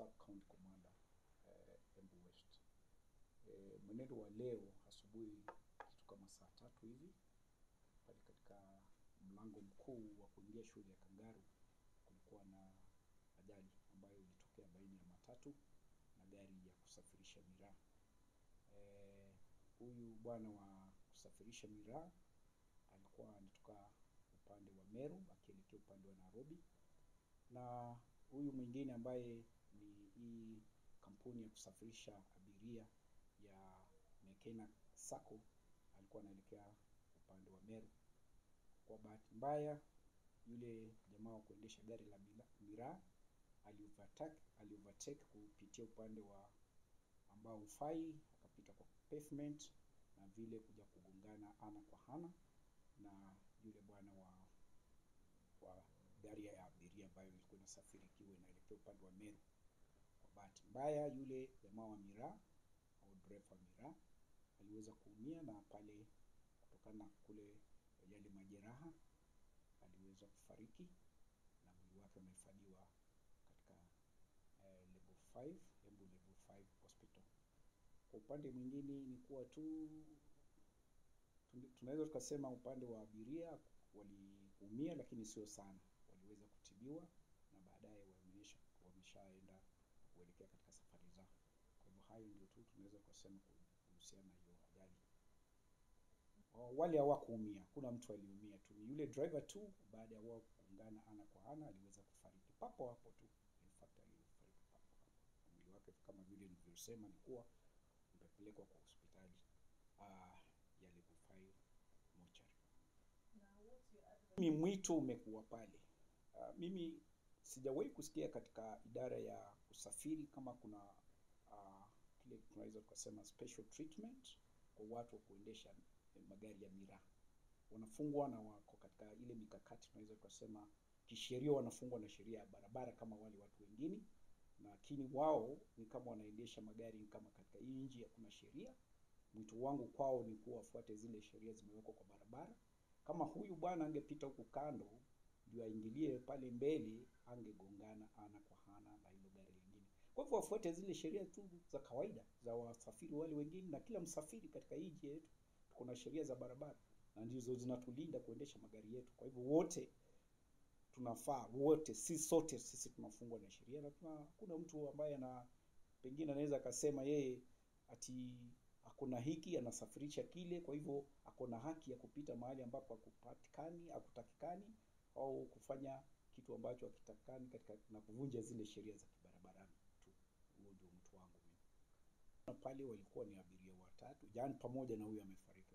Subcounty Commander Embu West. Mwenendo wa leo asubuhi kitu kama saa 3 hivi pale katika mlango mkuu wa kuingia shule ya Kangaru kulikuwa na ajali ambayo ilitokea baina ya matatu na gari ya kusafirisha miraa. Huyu bwana wa kusafirisha miraa alikuwa anatoka upande wa Meru akielekea upande wa Nairobi, na huyu mwingine ambaye ni hii kampuni ya kusafirisha abiria ya Kangaru School alikuwa anaelekea upande wa Meru. Kwa bahati mbaya yule jamaa wa kuendesha gari la miraa aliovertake kupitia upande wa ambao ufai, akapita kwa pavement na vile kuja kugongana ana kwa ana na yule bwana wa gari ya abiria ambayo ilikuwa inasafiri kiwa inaelekea upande wa Meru. Kwa bahati mbaya yule jamaa wa miraa au driver wa miraa aliweza kuumia, na pale kutokana kule yale majeraha aliweza kufariki na mwili wake umehifadhiwa katika level 5 Embu level 5 hospital. Kwa upande mwingine ni kuwa tunaweza tukasema upande wa abiria waliumia, lakini sio sana, waliweza kutibiwa na baadaye wameshaenda kuelekea katika safari zao. Kwa hivyo hayo ndio tu tunaweza kusema kuhusiana na hiyo ajali. Wale hawakuumia, kuna mtu aliumia tu, yule driver tu baada ya wao kuungana ana kwa ana aliweza kufariki papo hapo tu. In fact alifariki papo hapo. Mwili wake kama vile nilivyosema ni kuwa umepelekwa kwa hospitali ya level 5 mortuary. Mimi mwito umekuwa pale. Mimi sijawahi kusikia katika idara ya usafiri kama kuna kile tunaweza kusema special treatment kwa watu wa kuendesha magari ya miraa. Wanafungwa na wako katika ile mikakati tunaweza kusema kisheria, wanafungwa na sheria ya barabara kama wale watu wengine, lakini wao ni kama wanaendesha magari kama katika hii nchi hakuna sheria. Mwito wangu kwao ni kuwa wafuate zile sheria zimewekwa kwa barabara. Kama huyu bwana angepita huku kando ndio aingilie pale mbele, angegongana ana kwa ana na hilo gari lingine. Kwa hivyo wafuate zile sheria tu za kawaida za wasafiri wale wengine, na kila msafiri katika hii nchi yetu tuko na sheria za barabara na ndizo zinatulinda kuendesha magari yetu. Kwa hivyo wote tunafaa, wote sisi tunafungwa na sheria, na hakuna mtu ambaye pengine anaweza akasema yeye ati hakuna hiki anasafirisha kile, kwa hivyo hakuna haki ya kupita mahali ambapo hakutakikani au kufanya kitu ambacho hakitakikani katika na kuvunja zile sheria za kibarabarani tu. Huo ndio mtu wangu mimi. Na pale walikuwa ni abiria watatu, jana pamoja na huyu amefariki.